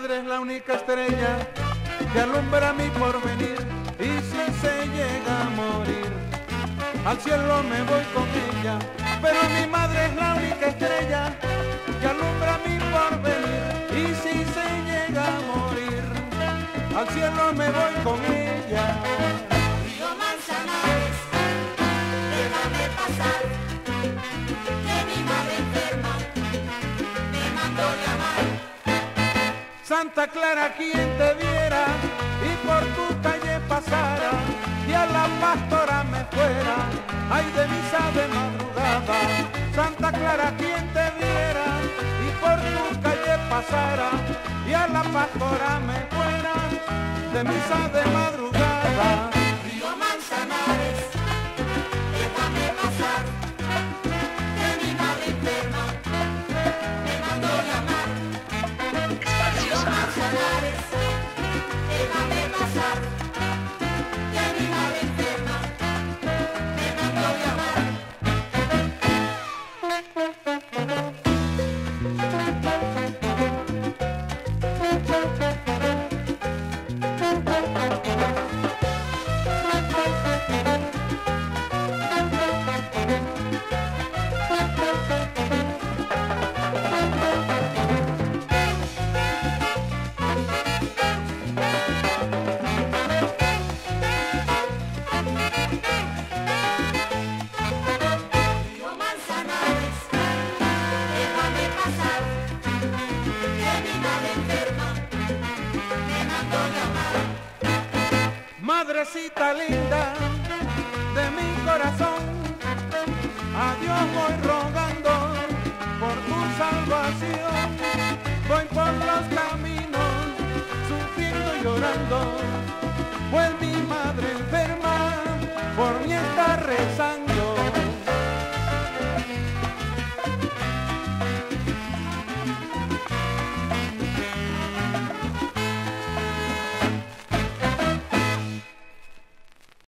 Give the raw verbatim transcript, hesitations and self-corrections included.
madre es la única estrella que alumbra mi porvenir, y si se llega a morir, al cielo me voy con ella. Pero mi madre es la única estrella que alumbra mi porvenir, y si se llega a morir, al cielo me voy con ella. Río Manzanares, déjame pasar, que mi madre enferma me mandó llamar. Santa Clara, quien te viera y por tu calle pasara, y a la pastora me fuera, ay de misa de madrugada. Santa Clara, quien te viera y por tu calle pasara, y a la pastora me fuera, de misa de madrugada. Río Manzanares, déjame pasar, que mi madre enferma me mandó llamar. Río Manzanares, déjame pasar, que mi madre enferma me mandó llamar. Río Manzanares, déjame pasar, que mi madre enferma me mandó llamar. Madrecita linda de mi corazón, a Dios voy rogando por tu salvación. Voy por los caminos sufriendo y llorando, pues mi madre enferma